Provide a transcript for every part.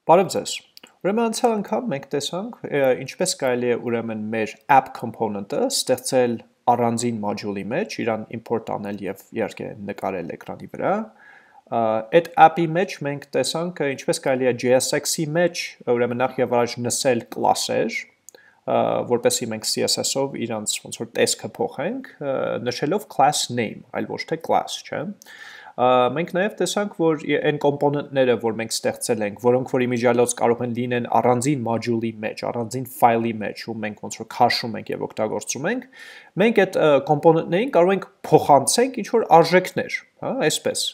Բարև ձեզ։ Ուրեմն անցյալ անգամ մենք տեսանք ինչպես կարելի է ուրեմն մեր app component-ը ստեղծել առանձին module-ի մեջ, իրան import անել եւ իհարկե նկարել էկրանի վրա։ Այդ app-ի մեջ մենք տեսանք ինչպես կարելի է JSX-ի մեջ ուրեմն նախ եւ առաջ նսել class-եր, որպեսզի մենք CSS-ով իրանց ոնց որ տեսքը փոխենք, նշելով class name, այլ ոչ թե class, չէ՞։ Մենք նաև տեսանք, որ այն կոմպոնենտները, որ մենք ստեղծել ենք, որոնք որ իմիջիալոց կարող են լինեն առանձին module-ի մեջ, առանձին ֆայլի մեջ, ու մենք ոնց որ քաշում ենք եւ օգտագործում ենք, մենք այդ կոմպոնենտներին կարող ենք փոխանցենք ինչ որ արժեքներ, հա, այսպես։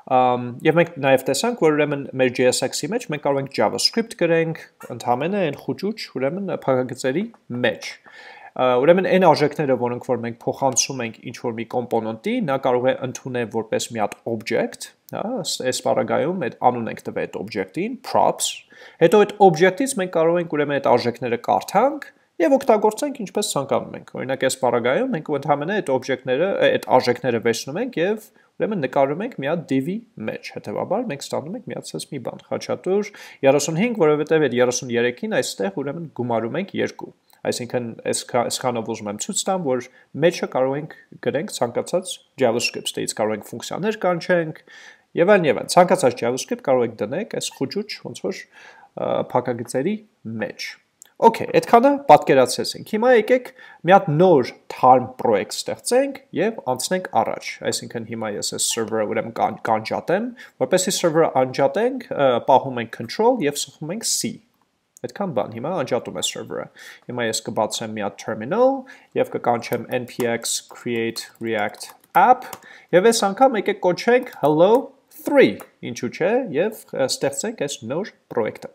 Եվ մենք նաև տեսանք, որ ուրեմն մեր JSX-ի մեջ մենք կարող ենք JavaScript գրենք, ընդհանրապես այն խուճուճ, ուրեմն փակագծերի մեջ։ Ուրեմն այն արժեքները, որոնք որ մենք փոխանցում ենք ինչ-որ մի կոմպոնենտի, նա կարող է ընդունել որպես մի հատ object, հա, այս բaragայում այդ անուն ենք տվել այդ object-ին, props, հետո այդ object-ից մենք կարող ենք ուրեմն այդ արժեքները կարդանք եւ օգտագործենք ինչպես ցանկանում ենք։ Օրինակ այս բaragայում մենք ընդհանրապես այդ object-ները, այդ արժեքները վերցնում ենք եւ ուրեմն նկարում ենք մի հատ div-ի մեջ, հետեւաբար մենք ստանում ենք միացած մի բան, խաչատուր 35, որովհետեւ այդ 33-ին այստեղ ուրեմն գումարում ենք 2։ Այսինքն այսքանով ուզում եմ ցույց տամ, որ մեջը կարող ենք գրենք ցանկացած JavaScript, ստեից կարող ենք ֆունկցիաներ կանչենք եւ այլն։ Ցանկացած JavaScript կարող եք դնել այս խուճուճ ոնց որ փակագծերի մեջ։ Okay, այդքանը պատկերացրեցինք։ Հիմա եկեք մի հատ նոր թարմ պրոյեկտ ստեղծենք եւ անցնենք առաջ։ Այսինքն հիմա ես այս server-ը ուրեմն կանջատեմ, որպեսզի server-ը անջատենք, պահում ենք control եւ սխում ենք C։ Այդքան բան, հիմա անջատում է server-ը։ Հիմա ես կբացեմ մի հատ terminal եւ կկանչեմ npx create react app եւ այս անգամ եկեք կոչենք hello3, ինչու՞ չէ, եւ ստեղծենք այս նոր պրոյեկտը։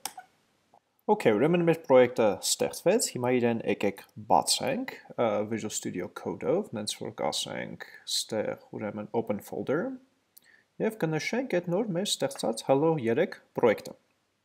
Okay, ուրեմն մեր պրոյեկտը ստեղծվեց, հիմա իրեն եկեք բացենք Visual Studio Code-ով, նենց որ կասենք ստեղ ուրեմն open folder եւ կնշենք այդ նոր մեր ստեղծած hello3 պրոյեկտը։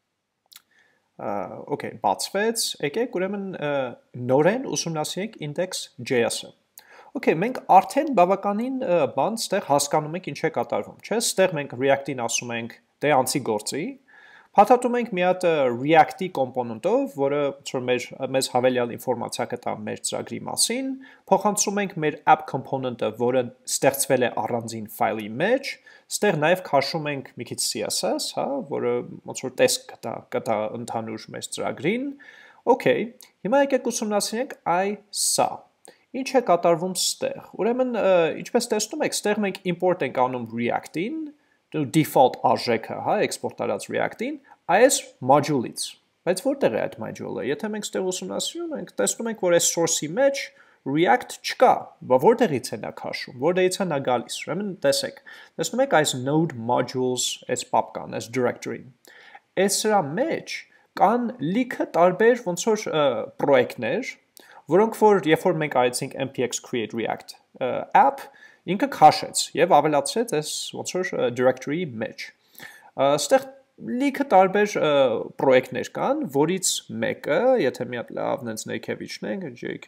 Okay, բացվեց, եկեք ուրեմն նորեն ուսումնասիրենք index.js-ը։ Okay, մենք արդեն բավականին բան ստեղ հասկանում ենք ինչ է կատարվում, չէ՞։ Ստեղ մենք React-ին ասում ենք դե անցի գործի, փաթաթում ենք մի հատ React-ի կոմպոնենտով, որը որ մեզ հավելյալ ինֆորմացիա կտա մեր ծրագրի մասին, փոխանցում ենք մեր app component-ը, որը ստեղծվել է առանձին ֆայլի մեջ, ստեղ նաև քաշում ենք մի քիչ CSS, հա, որը ոնց որ տեսք կտա ընդհանուր մեր ծրագրին։ Okay, հիմա եկեք ուսումնասիրենք սա։ Ինչ է կատարվում ստեղ։ Ուրեմն, ինչպես տեսնում եք, ստեղ մենք import ենք անում React-ին, default արժեքը, հա, export արած React-ին, այս module-ից։ Բայց որտեղ է այդ module-ը։ Եթե մենք ստեղ ուսումնասիրում ենք, տեսնում ենք, որ այս source-ի մեջ React չկա, որտեղից է նա քաշում, որտեղից է նա գալիս։ Ուրեմն տեսեք։ Տեսնում եք այս node modules, այս պապկան, այս directory-ին։ Այս սրա մեջ կան լիքը տարբեր ոնց որ պրոյեկտներ, որոնք որ երբ որ մենք արեցինք npx create react app, ինքը քաշեց եւ ավելացրեց այս ոնց որ directory-ի մեջ։ Այստեղ լիքը տարբեր պրոյեկտներ կան, որից մեկը, եթե մի հատ լավ նենց ներքև իջնենք,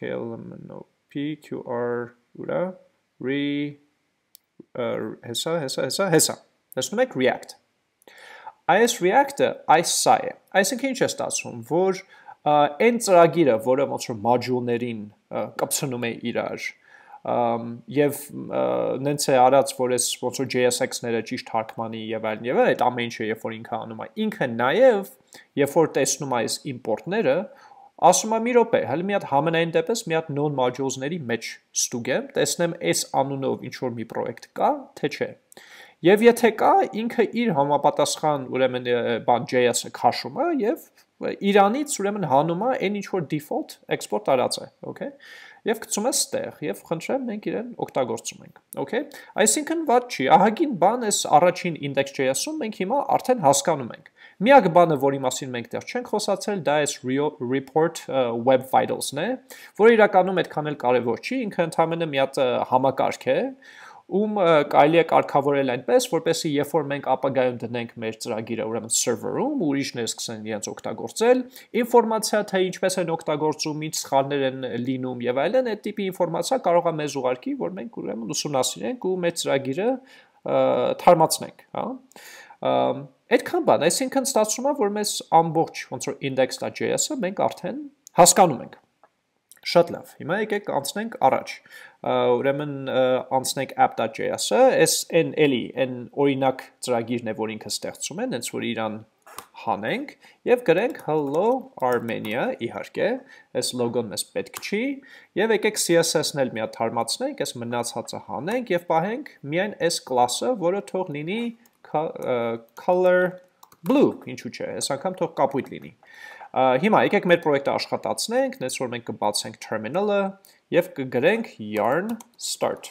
jklmnopqr ուրա հեսա։ Տեսնում եք React։ Այս React-ը սա է։ Այսինքն ինչ է ստացվում, որ այն ծրագիրը, որը ոնց որ module-ներին կպցնում է իրար, եւ նենց է արած, որ այս ոնց որ JSX-ները ճիշտ թարգմանի եւ այլն, այդ ամեն ինչը երբ որ ինքը անում է, ինքը նաեւ երբ որ տեսնում է այս import-ները, ասում է մի րոպե, հələ մի հատ համենայն դեպս մի հատ non modules-ների մեջ ստուգեմ, տեսնեմ այս անունով ինչ որ մի պրոյեկտ կա, թե չէ։ Եվ եթե կա, ինքը իր համապատասխան ուրեմն բան JS-ը քաշում է եւ իրանից ուրեմն հանում է այն ինչ որ default export արած է, okay։ Եվ գցում է ստեղ եւ խնդրեմ մենք իրեն օգտագործում ենք, okay։ Այսինքն ված չի, ահագին բան էս առաջին index.js-ում մենք հիմա արդեն հասկանում ենք։ Միակ բանը, որի մասին մենք դեռ չենք խոսացել, դա էս report web vitals-ն է, որը իրականում այդքան էլ կարևոր չի, ինքը ընդհանրապես մի հատ համակարգ է, կարելի է կարգավորել այնպես, որպեսզի երբ որ մենք ապագայում դնենք մեր ծրագիրը ուրեմն server-ում, ուրիշները սկսեն իրենց օգտագործել, ինֆորմացիա թե ինչպես են օգտագործում, ինչ սխալներ են լինում եւ այլն, այդ տիպի ինֆորմացիա կարող է մեզ ուղարկի, որ մենք ուրեմն ուսումնասիրենք ու մեր ծրագիրը թարմացնենք, հա։ Այդքան բան, այսինքն ստացվում է, որ մեզ ամբողջ ոնց որ index.js-ը մենք արդեն հասկանում ենք։ Շատ լավ, հիմա եկեք անցնենք առաջ, ուրեմն անցնենք app.js-ը, այս էն օրինակ ծրագիրն է, որ ինքը ստեղծում է, հենց որ իրան հանենք և գրենք hello Armenia, իհարկե, այս լոգոն մեզ պետք չի, և եկեք CSS-ն էլ մի հատ թարմացնենք, այս մնացածը հանենք և պահենք միայն այս կլասը, որը թող լինի color blue, ինչու չէ, այս անգամ թող կապույտ լինի։ Հիմա եկեք մեր պրոյեկտը աշխատացնենք, նենց որ մենք կբացենք terminal-ը և կգրենք yarn start։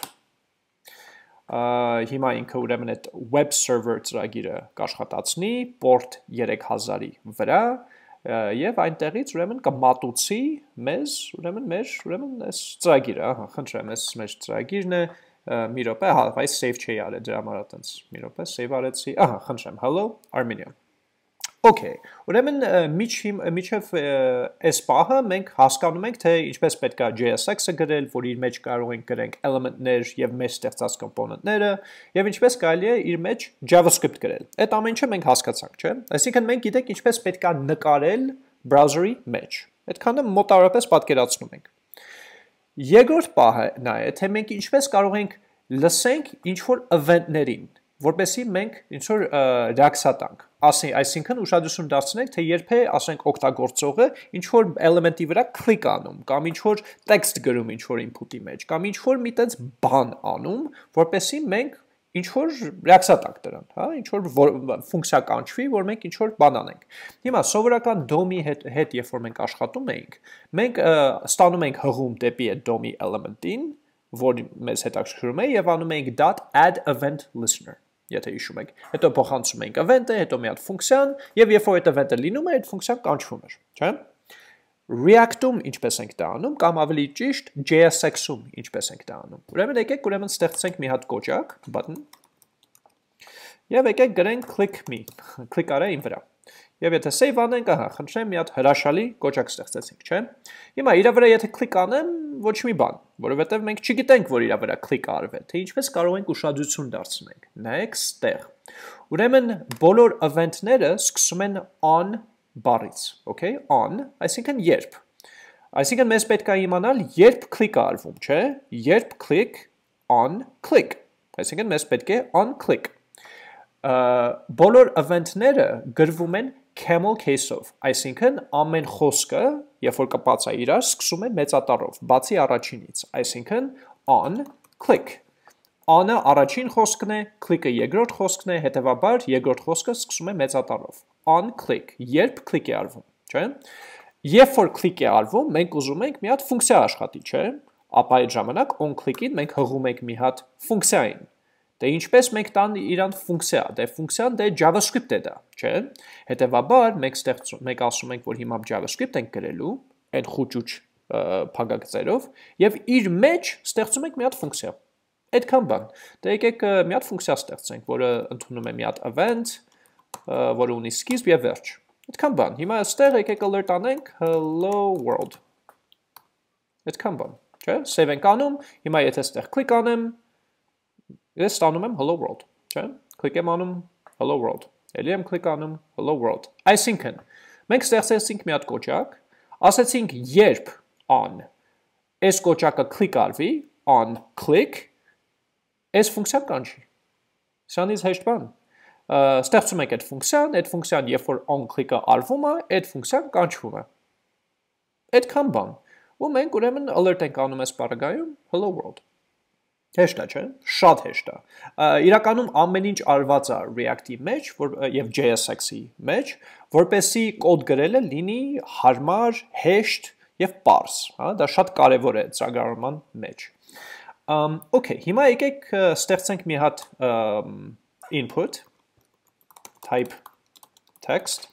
Հիմա ինքը ուրեմն այդ web server ծրագիրը կաշխատացնի port 3000-ի վրա և այնտեղից ուրեմն կմատուցի մեզ ուրեմն այս ծրագիրը, խնդրեմ, այս մեր ծրագիրն է, մի րոպե, այս save չի արել, դրա համար այտենց, մի րոպե, save արեցի, խնդրեմ, hello Armenia։ Okay, ուրեմն միջև այս պահը մենք հասկանում ենք, թե ինչպես պետք է JSX-ը գրել, որ իր մեջ կարող ենք գրենք էլեմենտներ և մեր ստեղծած կոմպոնենտները, և ինչպես կարելի է իր մեջ JavaScript գրել։ Այդ ամեն ինչը մենք հասկացանք, չէ՞։ Այսինքն մենք գիտենք ինչպես պետք է նկարել browser-ի մեջ։ Այդքանը մոտավորապես պատկերացնում ենք։ Երկրորդ պահը նա է, թե մենք ինչպես կարող ենք լսենք ինչ-որ event-ներին, որպեսզի մենք ինչ-որ reaction տանք, այսինքն ուշադրություն դարձնենք, թե երբ է, ասենք, օգտագործողը ինչ-որ էլեմենտի վրա click անում, կամ ինչ-որ text գրում ինչ-որ input-ի մեջ, կամ ինչ-որ մի տենց բան անում, որպեսզի մենք ինչ-որ reaction տանք դրան, ինչ-որ ֆունկցիա կանչվի, որ մենք ինչ-որ բան անենք։ Հիմա սովորական DOM-ի հետ երբ որ մենք աշխատում էինք, մենք ստանում ենք հղում դեպի այդ DOM-ի էլեմենտին, որ մեզ հետաքրքրում է, և անում ենք .add event listener, եթե հիշում եք, հետո փոխանցում ենք event-ը, հետո մի հատ ֆունկցիան, և երբ որ այդ event-ը լինում է, այդ ֆունկցիան կանչվում էր, չէ՞։ React-ում ինչպես ենք դա անում, կամ ավելի ճիշտ JSX-ում ինչպես ենք դա անում։ Ուրեմն եկեք ստեղծենք մի հատ կոճակ, button, և եկեք գրենք click me, click արա իմ վրա։ Եվ եթե save անենք, խնդրեմ, մի հատ հրաշալի կոճակ ստեղծեցինք, չէ։ Հիմա իրա վրա եթե click անեմ, ոչ մի բան, որովհետև մենք չգիտենք, որ իրա վրա click արվել, թե ինչպես կարող ենք ուշադրություն դարձնենք։ Նայեք ստեղ։ Ուրեմն բոլոր event-ները սկսում են on բառից, okay, on, այսինքն երբ։ Այսինքն մեզ պետք է իմանալ, երբ click-ը արվում, չէ, երբ click on click, այսինքն մեզ պետք է on click։ Բոլոր event-ները գրվում են camel case-ով, այսինքն ամեն խոսքը, երբ որ կպած է իրար, սկսում է մեծատառով, բացի առաջինից, այսինքն on click։ On-ը առաջին խոսքն է, click-ը երկրորդ խոսքն է, հետևաբար երկրորդ խոսքը սկսում է մեծատառով։ On click, երբ click է արվում, չէ։ Երբ որ click է արվում, մենք ուզում ենք մի հատ ֆունկցիա աշխատի, չէ։ Ապա այդ ժամանակ on click-ին մենք հղում ենք մի հատ ֆունկցիային։ Դե ինչպես մենք տան իրան ֆունկցիա, դե ֆունկցիան դե JavaScript է դա, չէ։ Հետևաբար մենք ասում ենք, որ հիմա JavaScript ենք գրելու, այն խուճուճ փակագծերով, եւ իր մեջ ստեղծում ենք մի հատ ֆունկցիա։ Այդքան բան։ Դե եկեք մի հատ ֆունկցիա ստեղծենք, որը ընդունում է մի հատ event, որը ունի սկիզբ եւ վերջ։ Այդքան բան։ Հիմա այստեղ եկեք alert անենք hello world։ Այդքան բան, չէ։ Save ենք անում, հիմա եթե այստեղ click անեմ, ես ստանում եմ hello world, չէ, click եմ անում hello world, էլի եմ click անում hello world, այսինքն, մենք ստեղծեցինք մի հատ կոճակ, ասեցինք երբ on, այս կոճակը click արվի, on click, այս ֆունկցիան կանչի, սրանից հեշտ բան, ստեղծում ենք այդ ֆունկցիան, երբ որ on click-ը արվում է, այդ ֆունկցիան կանչվում է, այդքան բան, ու մենք ուրեմն alert ենք անում այս պարագայում hello world, հեշտ է, չէ, շատ հեշտ է, իրականում ամեն ինչ արված է React-ի մեջ և JSX-ի մեջ, որպեսզի կոդ գրելը լինի հարմար, հեշտ և պարզ, դա շատ կարևոր է ծրագրավորման մեջ։ Okay, հիմա եկեք ստեղծենք մի հատ input, type text,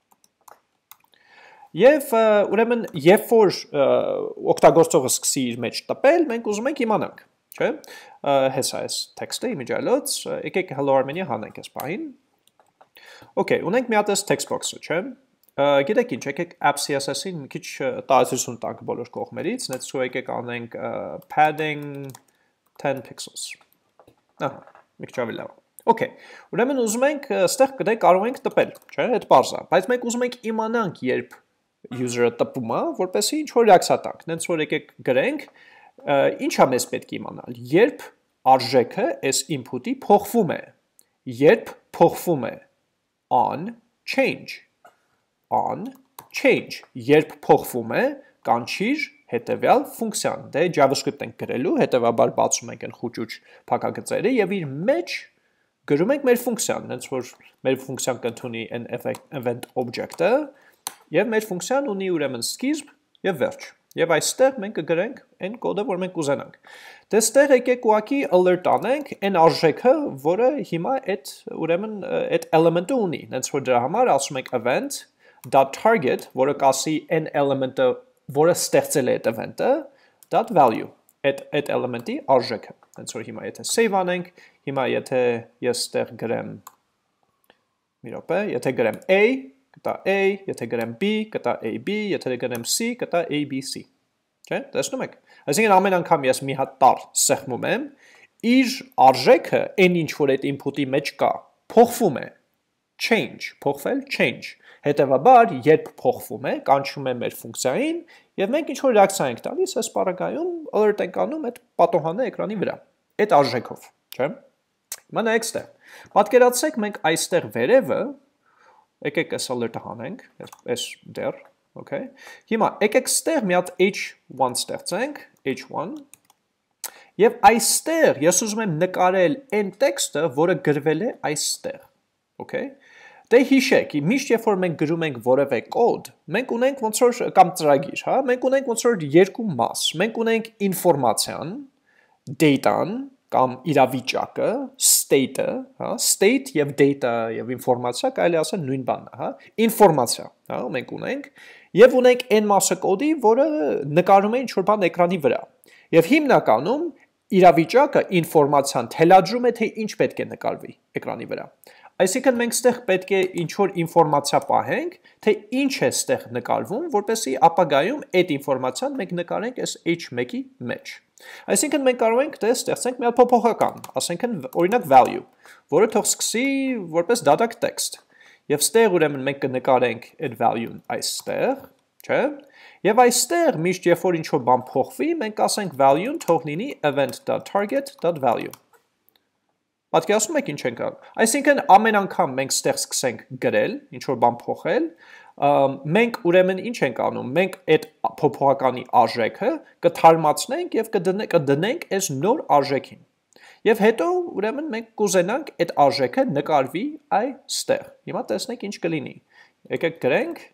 և ուրեմն երբ որ օգտագործողը սկսի իր մեջ տպել, մենք ուզում ենք իմանանք, չէ, հեսա այս տեքստը իմիջայլոց, եկեք hello Armenia հանենք այս պահին, okay, ունենք մի հատ այս text box-ը, չէ, գիտեք ինչ, եկեք app CSS-ին մի քիչ տարածություն տանք բոլոր կողմերից, նենց ու եկեք անենք padding 10 pixels, մի քիչ ավելի լավ, Okay, ուրեմն ուզում ենք այստեղ կարող ենք տպել, չէ՞, այդ բարձ է, բայց մենք ուզում ենք իմանանք, երբ user-ը տպում է, որպեսզի ինչ որ reaction տանք, նենց որ եկեք գրենք, ինչ է մեզ պետք իմանալ, երբ արժեքը այս input-ի փոխվում է, երբ փոխվում է on change, երբ փոխվում է կանչիր հետևյալ ֆունկցիան, դե JavaScript ենք գրելու, հետևաբար բացում ենք այն խուճուճ փակագծերը եւ իր մեջ գրում ենք մեր ֆունկցիան, հենց որ մեր ֆունկցիան կընդունի այն event object-ը եւ մեր ֆունկցիան ունի ուրեմն սկիզբ եւ վերջ։ Եվ այստեղ մենք կգրենք այն կոդը, որ մենք կուզենանք։ Դե այստեղ եկեք ուղղակի alert անենք այն արժեքը, որը հիմա այդ ուրեմն այդ element-ը ունի։ Հենց որ դրա համար ասում ենք event.target, որը կասի այն element-ը, որը ստեղծել է այդ event-ը, .value, այդ element-ի արժեքը։ Հենց որ հիմա եթե save անենք, հիմա եթե ես ստեղ գրեմ, մի րոպե, եթե գրեմ A, կտա A, եթե գրեմ B, կտա AB, եթե գրեմ C, կտա ABC։ Չէ՞, տեսնում եք։ Այսինքն ամեն անգամ ես մի հատ տառ սեղմում եմ, իր արժեքը, այն ինչ որ այդ input-ի մեջ կա, փոխվում է։ Change, փոխվել, change։ Հետևաբար, երբ փոխվում է, կանչում է մեր ֆունկցիային, եւ մենք ինչ որ reaction ենք տալիս, այս բaragայում alert ենք անում այդ պատոհանը էկրանի վրա։ Այդ արժեքով, չէ՞։ Հիմա նայեք ստեղ։ Պատկերացրեք մենք այստեղ վերևը, եկեք այս alert-ը հանենք, այս դեռ, okay։ Հիմա եկեք ստեղ մի հատ h1 ստեղծենք, h1, եւ այստեղ ես ուզում եմ նկարել այն տեքստը, որը գրվել է այստեղ, okay։ Դե հիշեք, միշտ երբ որ մենք գրում ենք որևէ կոդ, մենք ունենք ոնց որ կամ ծրագիր, հա, մենք ունենք ոնց որ երկու մաս։ Մենք ունենք ինֆորմացիան, data-ն կամ իրավիճակը, state-ը, հա, state եւ data եւ ինֆորմացիա կարելի ասել նույն բանն է, հա, ինֆորմացիա, հա, մենք ունենք եւ ունենք այն մասը կոդի, որը նկարում է ինչ որ բան էկրանի վրա։ Եվ հիմնականում իրավիճակը ինֆորմացիան թելադրում է, թե ինչ պետք է նկարվի էկրանի վրա։ Այսինքն մենք ստեղ պետք է ինչ-որ ինֆորմացիա պահենք, թե ինչ է ստեղ նկարվում, որպեսզի ապագայում այդ ինֆորմացիան մենք նկարենք այս h1-ի մեջ։ Այսինքն մենք կարող ենք դե ստեղծենք մի հատ փոփոխական, ասենք օրինակ value, որը թող սկսի որպես դատակ text։ Եվ ստեղ ուրեմն մենք կնկարենք այդ value-ն այստեղ, չէ՞։ Եվ այստեղ միշտ երբ որ ինչ-որ բան փոխվի, մենք ասենք value-ն թող լինի event.target.value։ Պատկերացնում եք ինչ ենք անում։ Այսինքն ամեն անգամ մենք ստեղ սկսենք գրել, ինչ որ բան փոխել, մենք ուրեմն ինչ ենք անում։ Մենք այդ փոփոխականի արժեքը կթարմացնենք եւ կդնենք այս նոր արժեքին։ Եվ հետո ուրեմն մենք կուզենանք այդ արժեքը նկարվի այստեղ։ Հիմա տեսնենք ինչ կլինի։ Եկեք գրենք։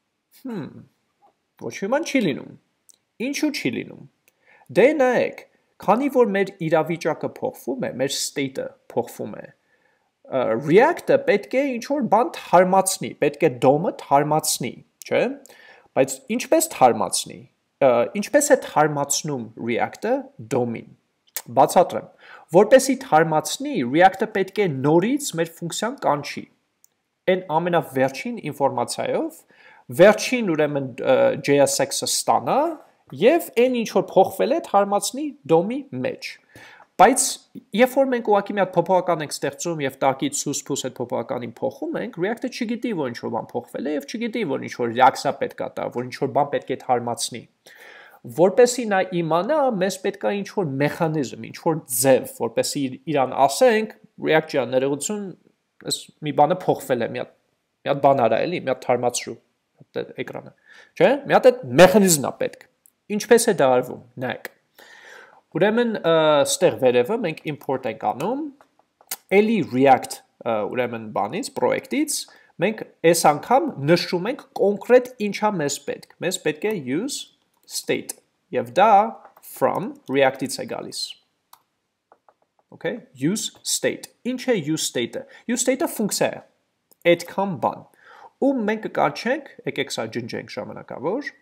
Ոչ մի բան չի լինում։ Ինչու չի լինում։ Դե նայեք, քանի որ մեր իրավիճակը փոխվում է, մեր state-ը փոխվում է, React-ը պետք է ինչ-որ բան թարմացնի, պետք է DOM-ը թարմացնի, չէ՞։ Բայց ինչպես թարմացնի, ինչպես է թարմացնում React-ը DOM-ին։ Բացատրեմ, որպեսզի թարմացնի, React-ը պետք է նորից մեր ֆունկցիան կանչի, այն ամենավերջին ինֆորմացիայով, վերջին ուրեմն JSX-ը ստանա, եւ այն ինչ որ փոխվել է թարմացնի DOM-ի մեջ։ Բայց երբ որ մենք ուղղակի մի հատ փոփոխական ենք ստեղծում եւ տակից սուս-փուս այդ փոփոխականին փոխում ենք, React-ը չգիտի, որ ինչ որ բան փոխվել է եւ չգիտի, որ ինչ որ reaction պետք է տա, որ ինչ որ բան պետք է թարմացնի։ Որպեսզի նա իմանա, մեզ պետք է ինչ որ մեխանիզմ, ինչ որ ձև, որպեսզի իրան ասենք, React ջան, ներողություն, այս մի բանը փոխվել է, մի հատ բան արա էլի, մի հատ թարմացրու էկրանը։ Չէ՞։ Մի հատ այդ մեխանիզմն է պետք։ Ինչպես է դա արվում, նայեք։ Ուրեմն ստեղ վերևը մենք import ենք անում, էլի React ուրեմն բանից, պրոյեկտից, մենք այս անգամ նշում ենք կոնկրետ ինչա մեզ պետք։ Մեզ պետք է useState, եւ դա from React-ից է գալիս։ Okay, useState։ Ինչ է useState-ը։ useState-ը ֆունկցիա է, այդքան բան։ Ու մենք կկանչենք, եկեք սա ջնջենք ժամանակավոր,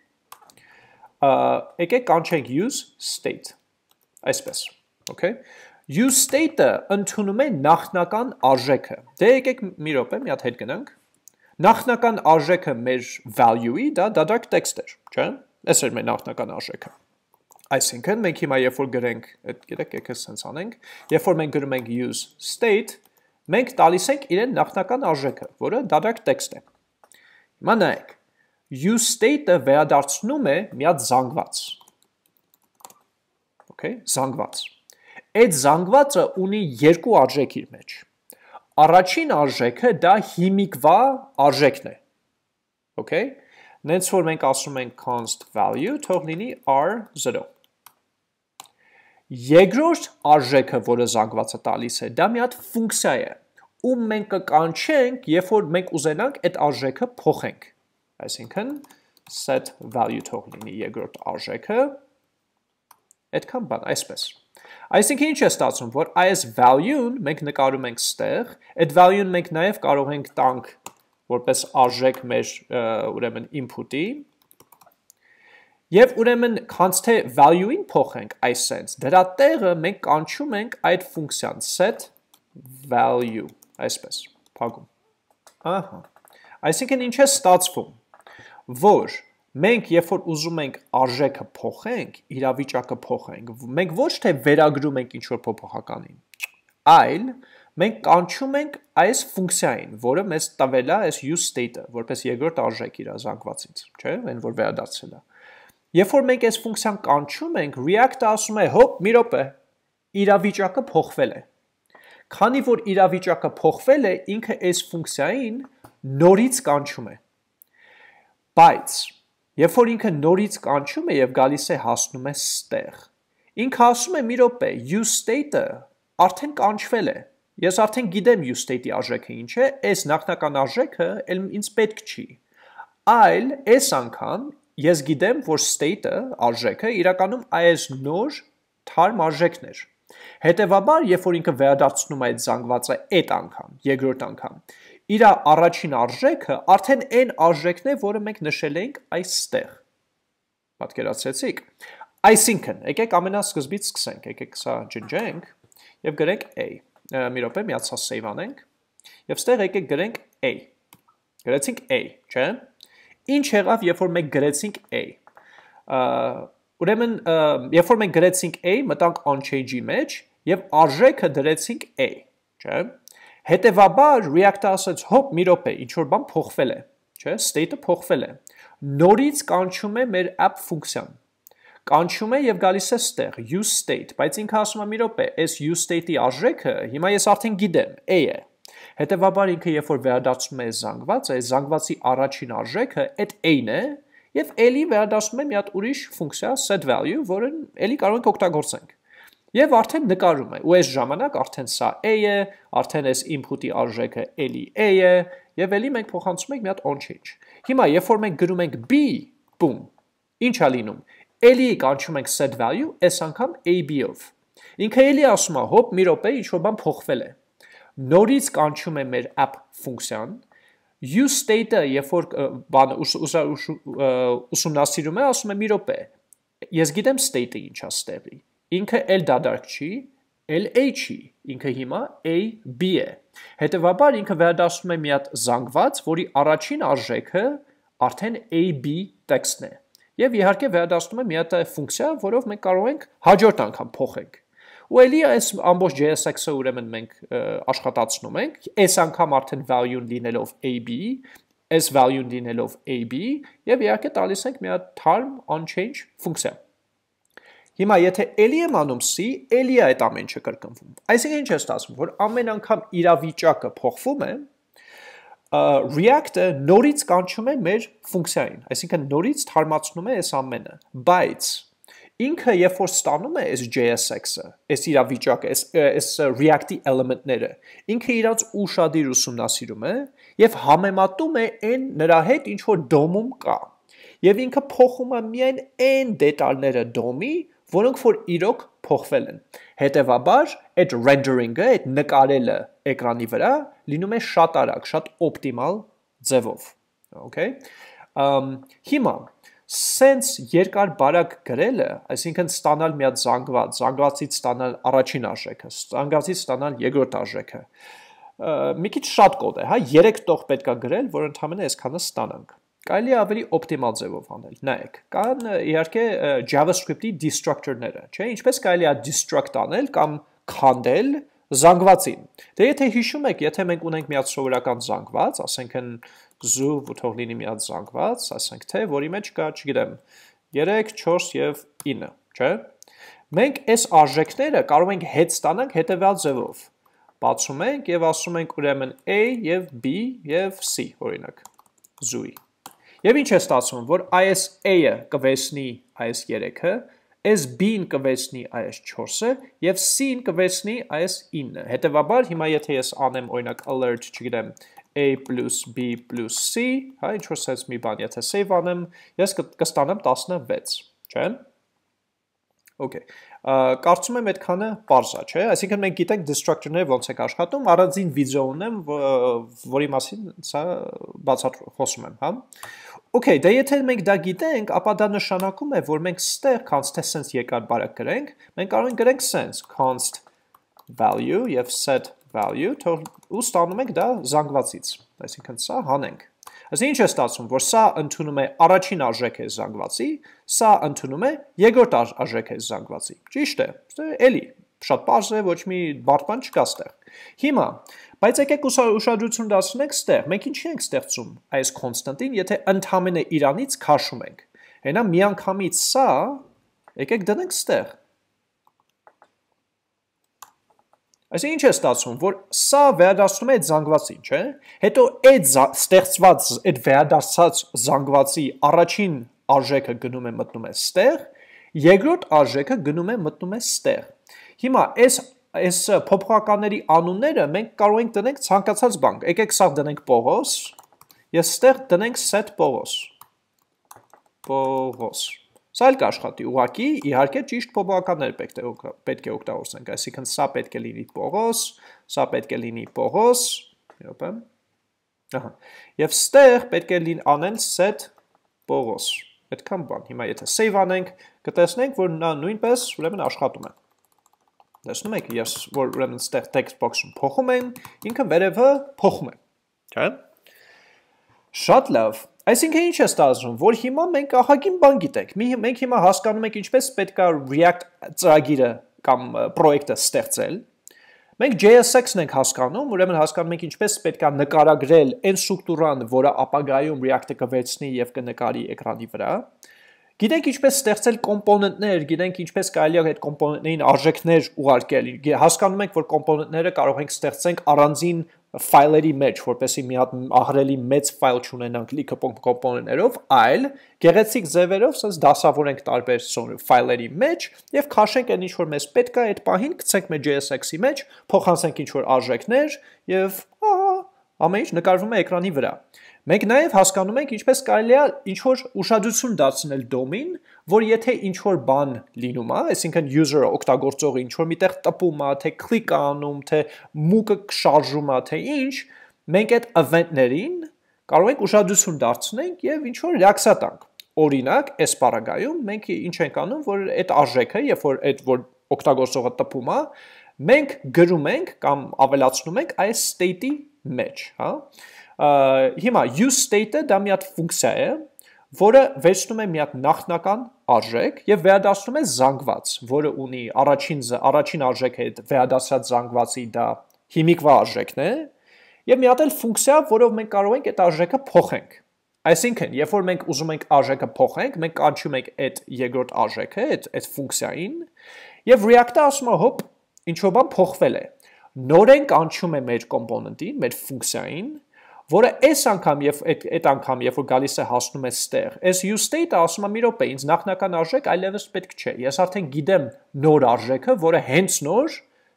եկեք կանչենք useState, այսպես, okay։ useState-ը ընդունում է նախնական արժեքը, դե եկեք մի րոպե, մի հատ հետ գնանք, նախնական արժեքը մեր value-ի, դա դատարկ text էր, չէ, այս էր մեր նախնական արժեքը, այսինքն մենք հիմա երբ որ գրենք, գիտեք եկեք սենց անենք, երբ որ մենք գրում ենք useState, մենք տալիս ենք իրեն նախնական արժեքը, որը դատարկ տեքստ է։ Հիմա նայեք, useState-ը վերադարձնում է մի հատ զանգված։ Okay, զանգված։ Այդ զանգվածը ունի երկու արժեք իր մեջ։ Առաջին արժեքը դա հիմիկվա արժեքն է։ Okay, նենց որ մենք ասում ենք const value, թող լինի r0։ Երկրորդ արժեքը, որը զանգվածը տալիս է, դա մի հատ ֆունկցիա է, ում մենք կկանչենք, երբ որ մենք ուզենանք այդ արժեքը փոխենք։ Այսինքն set value թող լինի երկրորդ արժեքը, այդքան բան, այսպես։ Այսինքն ինչ է ստացվում, որ այս value-ն մենք նկարում ենք ստեղ, այդ value-ն մենք նաև կարող ենք տանք որպես արժեք մեր ուրեմն input-ի, և ուրեմն քանց թե value-ին փոխենք այս sense, դրա տեղը մենք կանչում ենք այդ ֆունկցիան set value, այսպես, փակում։ Ահա, այսինքն ինչ է ստացվում, որ մենք երբ որ ուզում ենք արժեքը փոխենք, իրավիճակը փոխենք, մենք ոչ թե վերագրում ենք ինչ-որ փոփոխականին, այլ մենք կանչում ենք այս ֆունկցիային, որը մեզ տվել է այս useState-ը, որպես երկրորդ արժեք իր զանգվածից, չէ, այն որ վերադարձել է։ Երբ որ մենք այս ֆունկցիան կանչում ենք, React-ը ասում է, հոպ, մի րոպե, իրավիճակը փոխվել է։ Քանի որ իրավիճակը փոխվել է, ինքը այս ֆունկցիային նորից կանչում է։ Բայց երբ որ ինքը նորից կանչում է եւ գալիս է հասնում է ստեղ, ինքը ասում է մի րոպե, useState-ը արդեն կանչվել է։ Ես արդեն գիտեմ useState-ի արժեքը ինչ է, այս նախնական արժեքը ինձ պետք չի։ Այլ այս անգամ ես գիտեմ, որ state-ը արժեքը իրականում այս նոր թարմ արժեքն էր։ Հետևաբար, երբ որ ինքը վերադարձնում է այդ զանգվածը այդ անգամ, երկրորդ անգամ, իր առաջին արժեքը արդեն այն արժեքն է, որը մենք նշել ենք այստեղ։ Պատկերացրեցիք։ Այսինքն, եկեք ամենասկզբից սկսենք, եկեք սա ջնջենք եւ գրենք a։ Մի րոպե, միացա save անենք եւ ստեղ եկեք գրենք a։ Գրեցինք a, չէ՞։ Ինչ եղավ, երբ որ մենք գրեցինք a։ Ուրեմն, երբ որ մենք գրեցինք a, մտանք onChange-ի մեջ եւ արժեքը դրեցինք a, չէ՞։ Հետևաբար React-ը ասաց, հոպ, մի րոպե, ինչ որ բան փոխվել է, չէ՞, state-ը փոխվել է։ Նորից կանչում է մեր app ֆունկցիան։ Կանչում է եւ գալիս է ստեղ useState, բայց ինքը ասում է մի րոպե, այս useState-ի արժեքը հիմա ես արդեն գիտեմ, a է։ Հետևաբար ինքը երբ որ վերադարձնում է զանգվածը, այս զանգվածի առաջին արժեքը այդ a-ն է եւ էլի վերադարձնում է մի հատ ուրիշ ֆունկցիա set value, որը էլի կարող ենք օգտագործենք։ Եվ արդեն նկարում է, ու այս ժամանակ արդեն սա a է, արդեն այս input-ի արժեքը էլի a է եւ էլի մենք փոխանցում ենք մի հատ onChange։ Հիմա երբ որ մենք գրում ենք b, boom, ինչ է լինում։ Էլի կանչում ենք set value, այս անգամ ab-ով։ Ինքը էլի ասում է, հոպ, մի րոպե, ինչ-որ բան փոխվել է։ Նորից կանչում է մեր app ֆունկցիան, useState-ը, երբ որ բանը ուսումնասիրում է, ասում է մի րոպե, ես գիտեմ state-ը ինչ է ստեղի։ Ինքը էլ դադարք չի, էլ a չի, ինքը հիմա ab է։ Հետևաբար ինքը վերադասում է մի հատ զանգված, որի առաջին արժեքը արդեն ab տեքստն է։ Եվ իհարկե վերադասնում է մի հատ ֆունկցիա, որով մենք կարող ենք հաջորդ անգամ փոխենք։ Ու էլի այս ամբողջ JSX-ը ուրեմն մենք աշխատացնում ենք, այս անգամ արդեն value-ն լինելով ab, այս value-ն լինելով ab, եւ իհարկե տալիս ենք մի հատ թարմ onChange ֆունկցիա։ Հիմա եթե էլի եմ անում c, էլի է այդ ամեն ինչը կրկնվում։ Այսինքն ինչ է ստացվում, որ ամեն անգամ իրավիճակը փոխվում է, React-ը նորից կանչում է մեր ֆունկցիային, այսինքն նորից թարմացնում է այս ամենը, բայց ինքը երբ որ ստանում է այս JSX-ը, այս իրավիճակը, այս React-ի էլեմենտները, ինքը իրանց ուշադիր ուսումնասիրում է եւ համեմատում է այն նրա հետ, ինչ որ DOM-ում կա։ Եվ ինքը փոխում է միայն այն դետալները DOM-ի, որոնք որ իրոք փոխվել են։ Հետևաբար, այդ rendering-ը, այդ նկարելը էկրանի վրա լինում է շատ արագ, շատ օպտիմալ ձևով։ Okay? Հիմա sense երկար բարակ գրելը, այսինքն ստանալ մի հատ զանգված, զանգվածից ստանալ առաջին արժեքը, զանգվածից ստանալ երկրորդ արժեքը։ Մի քիչ շատ կոդ է, հա, 3 տող պետքա գրել, որ ընդհանրապես այսքանը ստանանք։ Կարելի է ավելի օպտիմալ ձևով անել։ Նայեք, կան իհարկե JavaScript-ի destructor-ները, չէ՞, ինչպես կարելի է destruct անել կամ քանդել զանգվածին։ Դե եթե հիշում եք, եթե մենք ունենք մի հատ սովորական զանգված, ասենք են զու ու թող լինի մի հատ զանգված, ասենք թե, որի մեջ կա, չգիտեմ, 3, 4 եւ 9, չէ՞։ Մենք այս արժեքները կարող ենք հետ ստանանք հետևյալ ձևով։ Բացում ենք եւ ասում ենք ուրեմն A եւ B եւ C, օրինակ, զուի։ Եվ ինչ է ստացվում, որ այս A-ը կվեսնի այս 3-ը, այս B-ն կվեսնի այս 4-ը եւ C-ն կվեսնի այս 9-ը։ Հետևաբար, հիմա եթե ես անեմ օրինակ alert, չգիտեմ, A plus B plus C, հա, ինչ որ sense մի բան, եթե save անեմ, ես կստանամ 16, չէ՞։ Okay, կարծում եմ այդքանը պարզ է, չէ՞։ Այսինքն մենք գիտենք destructor-ները ոնց է աշխատում, առանձին վիդեո ունեմ, որի մասին սա խոսում եմ, հա։ Okay, դե եթե մենք դա գիտենք, ապա դա նշանակում է, որ մենք ստեղ const թե sense եկար բարակ գրենք, մենք կարող ենք գրենք sense const value եւ set value, ու ստանում ենք դա զանգվածից։ Այսինքն սա հանենք։ Այսինքն ինչ է ստացվում, որ սա ընդունում է առաջին արժեքը զանգվածի, սա ընդունում է երկրորդ արժեքը զանգվածի։ Ճիշտ է։ Էլի շատ պարզ է, ոչ մի բարդ բան չկա ստեղ։ Հիմա, բայց եկեք ուշադրություն դարձնենք ստեղ։ Մենք ինչի ենք ստեղծում այս constant-ին, եթե ընդհանրապես իրանից քաշում ենք։ Հենա միանգամից սա, եկեք դնենք ստեղ։ Այսինքն ինչ է ստացվում, որ սա վերադարձնում է այդ զանգվածին, չէ՞։ Հետո այդ ստեղծված, այդ վերադարձած զանգվածի առաջին արժեքը գնում է մտնում է ստեղ, երկրորդ արժեքը գնում է մտնում է ստեղ։ Հիմա այս փոփոխականների անունները մենք կարող ենք դնենք ցանկացած բան։ Եկեք սա դնենք Պողոս, ես ստեղ դնենք set Պողոս։ Պողոս։ Սա էլ կաշխատի, ուղղակի, իհարկե ճիշտ փոփոխականներ պետք է օգտագործենք, այսինքն սա պետք է լինի Պողոս, սա պետք է լինի Պողոս, եւ ստեղ պետք է անենք set Պողոս, այդքան բան, հիմա եթե save անենք, կտեսնենք, որ նա նույնպես ուրեմն աշխատում է, տեսնում եք, ես որ ուրեմն ստեղ text box-ում փոխում եմ, ինքը վերևը փոխում է, չէ՞։ Շատ լավ, այսինքն ինչ է ստացվում, որ հիմա մենք ահագին բան գիտենք, մենք հիմա հասկանում ենք ինչպես պետք է React ծրագիրը կամ պրոյեկտը ստեղծել, մենք JSX-ն ենք հասկանում, ուրեմն հասկանում ենք ինչպես պետք է նկարագրել այն ստրուկտուրան, որը ապագայում React-ը կվերցնի եւ կնկարի էկրանի վրա, գիտենք ինչպես ստեղծել կոմպոնենտներ, գիտենք ինչպես կարելի է այդ կոմպոնենտներին արժեքներ ուղարկել, հասկանում ենք, որ կոմպոնենտները կարող ենք ստեղծենք առանձին ֆայլերի մեջ, որպեսզի մի հատ ահռելի մեծ ֆայլ չունենանք լիքը կոմպոնենտներով, այլ գեղեցիկ ձևերով սենց դասավորենք տարբեր ֆայլերի մեջ եւ քաշենք այն ինչ որ մեզ պետք է այդ պահին գցենք մեր JSX-ի մեջ, փոխանցենք ինչ որ արժեքներ եւ ամեն ինչ նկարվում է էկրանի վրա։ Մենք նաև հասկանում ենք ինչպես կարելի է ինչ-որ ուշադրություն դարձնել DOM-ին, որ եթե ինչ-որ բան լինում է, այսինքն user-ը օգտագործողը ինչ-որ միտեղ տպում է, թե click անում, թե մուկը շարժում է, թե ինչ, մենք այդ event-ներին կարող ենք ուշադրություն դարձնենք եւ ինչ-որ ռեակցիա տանք։ Օրինակ, այս բaragայում մենք ինչ ենք անում, որ այդ արժեքը, երբ որ այդ որ օգտագործողը տպում է, մենք գրում ենք կամ ավելացնում ենք այս state-ի մեջ, հա։ Հիմա useState-ը դա մի հատ ֆունկցիա է, որը վերցնում է մի հատ նախնական արժեք եւ վերադարձնում է զանգված, որը ունի առաջին արժեքը այդ վերադարձած զանգվածի դա հիմիկվա արժեքն է, եւ մի հատ էլ ֆունկցիա, որով մենք կարող ենք այդ արժեքը փոխենք։ Այսինքն, երբ որ մենք ուզում ենք արժեքը փոխենք, մենք կանչում ենք այդ երկրորդ արժեքը, այդ ֆունկցիային, եւ React-ը ասում է, հոպ, ինչ-որ բան փոխվել է։ Նորեն կանչում է մեր կոմպոնենտին, մեր ֆունկցիային, որը այս անգամ եւ այդ անգամ երբ որ գալիս է հասնում է ստեղ, այս useState-ը ասում է մի րոպե, ինձ նախնական արժեք այլևս պետք չէ։ Ես արդեն գիտեմ նոր արժեքը, որը հենց նոր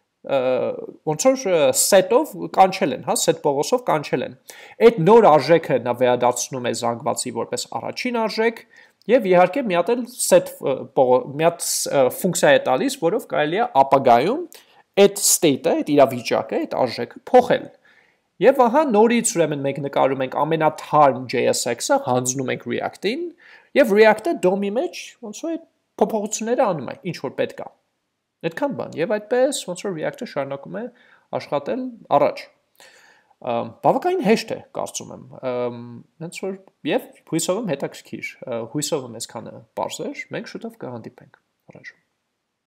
ոնց որ set-ով կանչել են, հա, set Պողոսով կանչել են։ Այդ նոր արժեքը նա վերադարձնում է զանգվածի որպես առաջին արժեք եւ իհարկե մի հատ էլ մի հատ ֆունկցիա է տալիս, որով կարելի է ապագայում այդ state-ը, այդ իրավիճակը, այդ արժեքը փոխել։ Եվ ահա նորից ուրեմն մենք նկարում ենք ամենաթարմ JSX-ը, հանձնում ենք React-ին, եւ React-ը DOM-ի մեջ ոնց որ այդ փոփոխությունները անում է, ինչ որ պետք է։ Այդքան բան, եւ այդպես ոնց որ React-ը շարունակում է աշխատել առաջ։ Բավականին հեշտ է, կարծում եմ։ Հենց որ եւ հույսով եմ հետաքրքիր, հույսով եմ այսքանը բարձր, մենք շուտով կհանդիպենք առաջ։